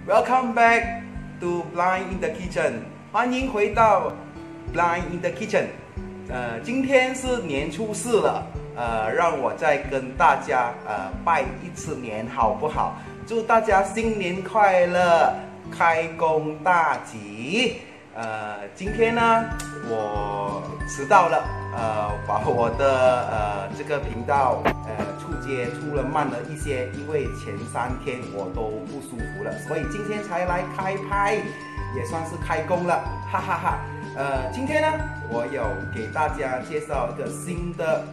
Welcome back to Blind in the Kitchen， 欢迎回到 Blind in the Kitchen。今天是年初4了，让我再跟大家拜一次年，好不好？祝大家新年快乐，开工大吉。今天呢，我迟到了，把我的这个频道出了慢了一些，因为前3天我都不舒服了，所以今天才来开拍，也算是开工了，哈哈哈。今天呢，我有给大家介绍一个新的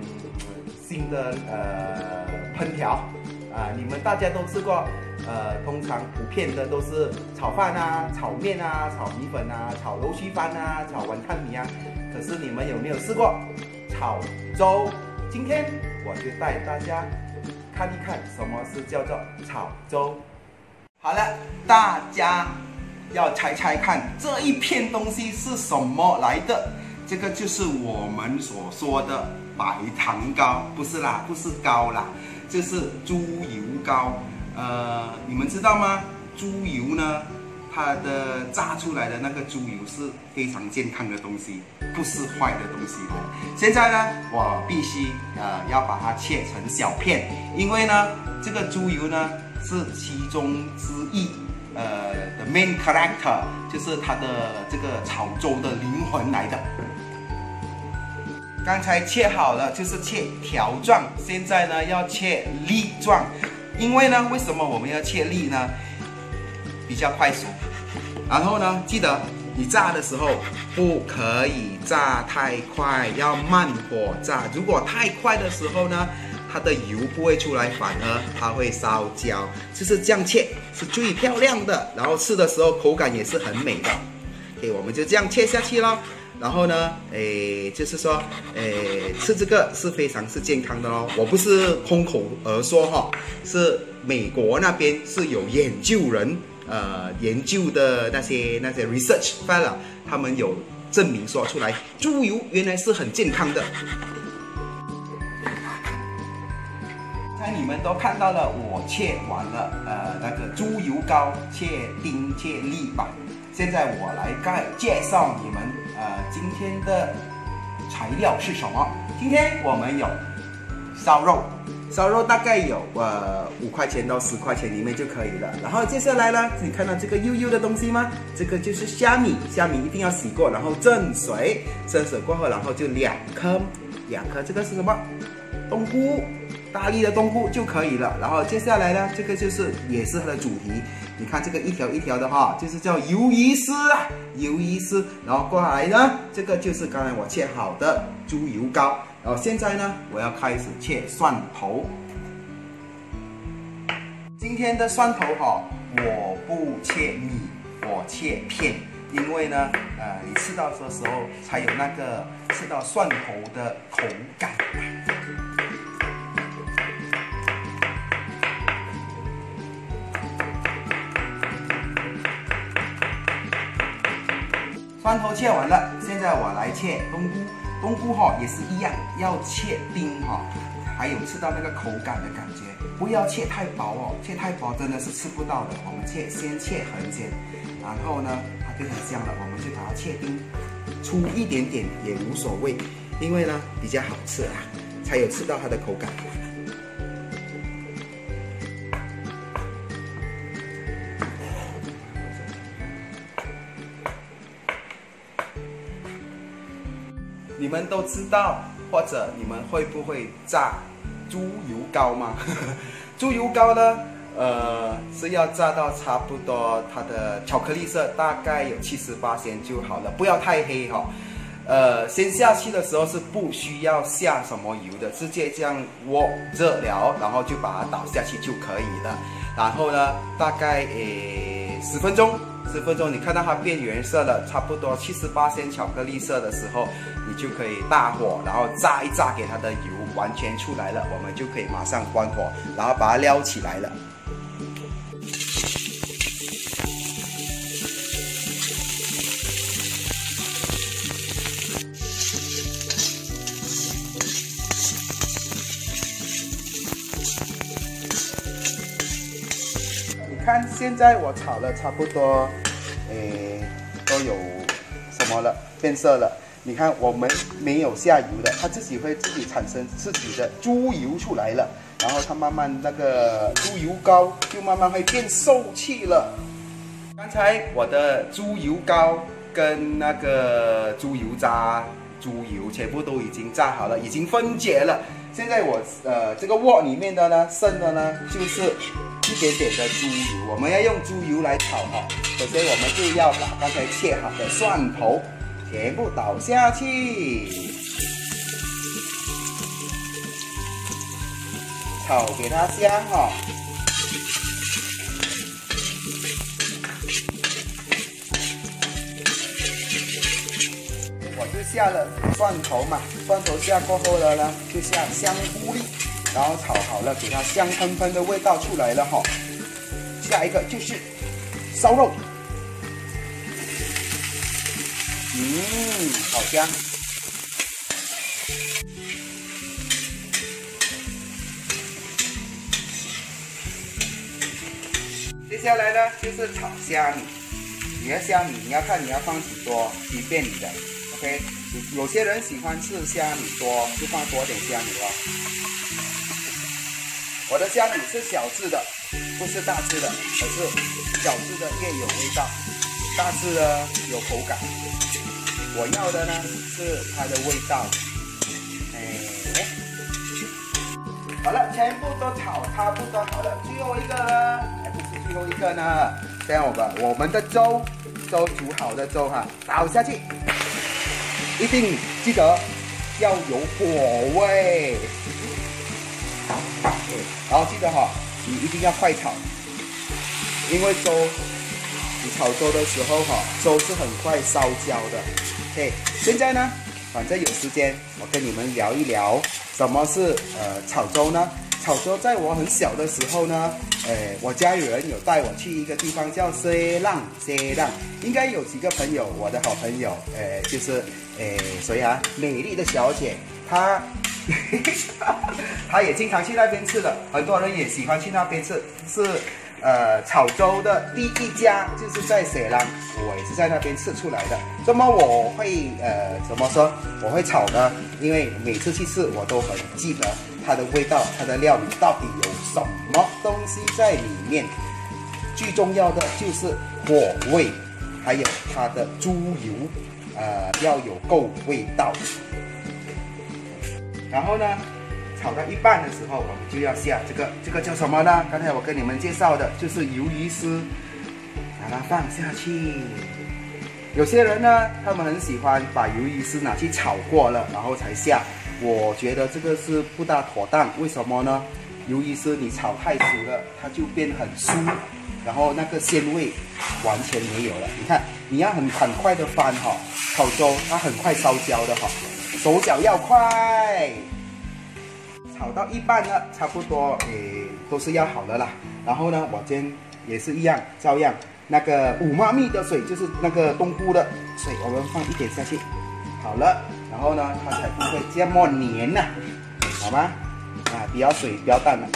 烹调你们大家都吃过，通常普遍的都是炒饭啊、炒面啊、炒米粉啊、炒肉须饭啊、炒碗汤米啊。可是你们有没有试过炒粥？今天我就带大家看一看什么是叫做炒粥。好了，大家要猜猜看这一片东西是什么来的？这个就是我们所说的白糖糕，不是啦，不是糕啦，就是猪油糕。你们知道吗？猪油呢，它的榨出来的那个猪油是非常健康的东西，不是坏的东西来。现在呢，我必须要把它切成小片，因为呢，这个猪油呢是其中之一的 main character， 就是它的这个炒粥的灵魂来的。刚才切好了，就是切条状，现在呢要切粒状。因为呢，为什么我们要切粒呢？比较快熟。然后呢，记得你炸的时候不可以炸太快，要慢火炸。如果太快的时候呢，它的油不会出来，反而它会烧焦。就是这样切是最漂亮的，然后吃的时候口感也是很美的。OK， 我们就这样切下去咯。然后呢，就是说，吃这个是非常是健康的咯。我不是空口而说哈，是美国那边是有研究人，研究的那些 research fellow， 他们有证明说出来，猪油原来是很健康的。刚才你们都看到了，我切完了那个猪油糕，切丁切粒吧。现在我来介绍你们今天的材料是什么。今天我们有烧肉，烧肉大概有5块钱到10块钱里面就可以了。然后接下来呢，你看到这个幼幼的东西吗？这个就是虾米，虾米一定要洗过，然后蒸水，蒸水过后，然后就2颗，这个是什么？冬菇，大粒的冬菇就可以了。然后接下来呢，这个也是它的主题。你看这个一条一条的哈，就是叫鱿鱼丝啊，鱿鱼丝。然后过来呢，这个就是刚才我切好的猪油糕。然后现在呢，我要开始切蒜头。今天的蒜头哈，我不切米，我切片，因为呢，你吃到的时候才有那个吃到蒜头的口感。蒜头切完了，现在我来切冬菇。冬菇哈也是一样，要切丁哈，还有吃到那个口感的感觉，不要切太薄哦，切太薄真的是吃不到的。我们先切横先，然后呢它就很香了，我们就把它切丁，粗一点点也无所谓，因为呢比较好吃啊，才有吃到它的口感。你们都知道，或者你们会不会炸猪油糕吗？猪油糕呢，是要炸到差不多它的巧克力色大概有70%就好了，不要太黑哈。先下去的时候是不需要下什么油的，直接这样锅热了，然后就把它倒下去就可以了。然后呢，大概10分钟。你看到它变原色了，差不多70%巧克力色的时候，你就可以大火，然后炸一炸，给它的油完全出来了，我们就可以马上关火，然后把它撩起来了。 看现在我炒了差不多，都有什么了，变色了。你看我们没有下油的，它自己会自己产生自己的猪油出来了，然后它慢慢那个猪油膏就慢慢会变受气了。刚才我的猪油膏跟那个猪油渣、猪油全部都已经炸好了，已经分解了。现在我这个锅里面的呢，剩的呢就是一点点的猪油，我们要用猪油来炒哈。首先我们就要把刚才切好的蒜头全部倒下去，炒给它香哈。我就下了蒜头嘛，蒜头下过后了呢，就下香菇粒，然后炒好了，给它香喷喷的味道出来了哈。下一个就是烧肉，好香。接下来呢就是炒虾米，你的虾米你要看你要放几多，随便你的。OK， 有些人喜欢吃虾米多，就放多点虾米哦。我的虾米是小只的，不是大只的，而是小只的越有味道，大只的有口感。我要的呢是它的味道。好了，全部都炒差不多好了，最后一个呢，还不是最后一个呢。这样我们的粥煮好的粥哈，倒下去。一定记得要有火味，然后记得哈，你一定要快炒，因为粥，你炒粥的时候哈，粥是很快烧焦的。OK， 现在呢，反正有时间，我跟你们聊一聊什么是炒粥呢？炒粥在我很小的时候呢，我家里人有带我去一个地方叫西浪，应该有几个朋友，我的好朋友，就是谁啊？美丽的小姐，她她也经常去那边吃的，很多人也喜欢去那边吃，是炒粥的第一家，就是在西浪，我也是在那边吃出来的。那么我会怎么说？我会炒呢？因为每次去吃，我都很记得它的味道，它的料理到底有什么东西在里面。最重要的就是火味，还有它的猪油，要有够味道。然后呢，炒到一半的时候，我们就要下这个叫什么呢？刚才我跟你们介绍的就是鱿鱼丝，把它放下去。有些人呢，他们很喜欢把鱿鱼丝拿去炒过了，然后才下。我觉得这个是不大妥当，为什么呢？鱿鱼丝你炒太熟了，它就变很酥，然后那个鲜味完全没有了。你看，你要很快的翻哈，炒粥它很快烧焦的哈，手脚要快。炒到一半了，差不多都是要好了啦。然后呢，我今天也是一样，照样那个五妈咪的水，就是那个冬菇的水，我们放一点下去，好了。然后呢，它才不会这么黏呐，好吗？不要水，不要淡了。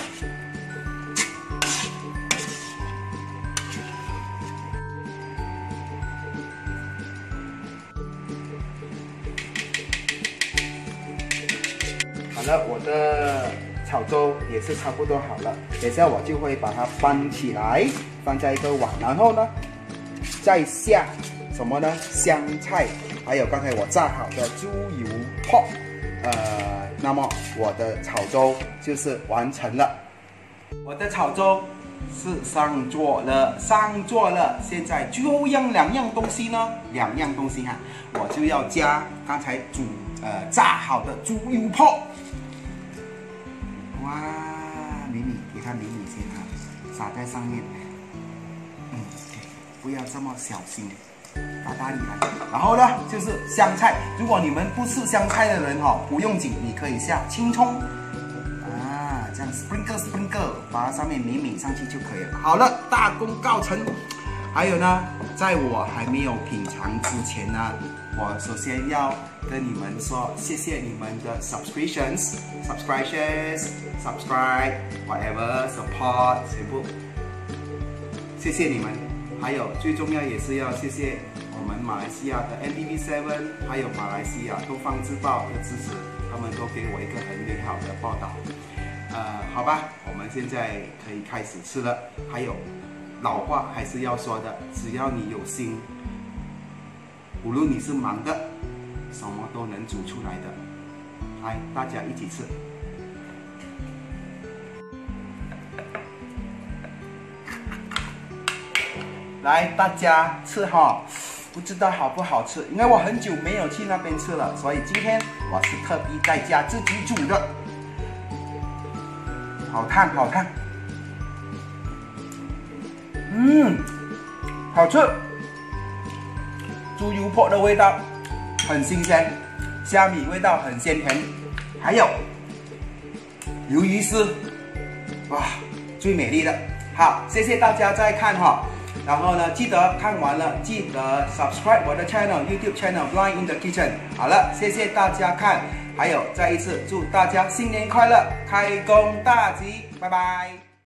好了，我的炒粥也是差不多好了，等一下我就会把它翻起来，放在一个碗，然后呢，再下什么呢？香菜。还有刚才我炸好的猪油泡，那么我的炒粥就是完成了。我的炒粥是上桌了，现在就两样东西呢，哈，我就要加刚才炸好的猪油泡。哇，米米，给它米米先哈，撒在上面，不要这么小心。大力来，然后呢就是香菜。如果你们不吃香菜的人哈，不用紧，你可以下青葱这样 sprinkle， 把它上面抿上去就可以了。好了，大功告成。还有呢，在我还没有品尝之前呢，我首先要跟你们说谢谢你们的 subscribe whatever support 全部谢谢你们。还有最重要也是要谢谢我们马来西亚的 NTV7，还有马来西亚东方日报的支持，他们都给我一个很美好的报道。好吧，我们现在可以开始吃了。还有老话还是要说的，只要你有心，无论你是忙的，什么都能煮出来的。来，大家一起吃。来，大家吃哈，不知道好不好吃，因为我很久没有去那边吃了，所以今天我是特地在家自己煮的。好烫，好烫。好吃。猪油泡的味道很新鲜，虾米味道很鲜甜，还有鱿鱼丝，哇，最美丽的。好，谢谢大家再看哈。然后呢，记得看完了，记得 subscribe 我的 channel，YouTube channel Blind in the Kitchen。好了，谢谢大家看，还有再一次祝大家新年快乐，开工大吉，拜拜。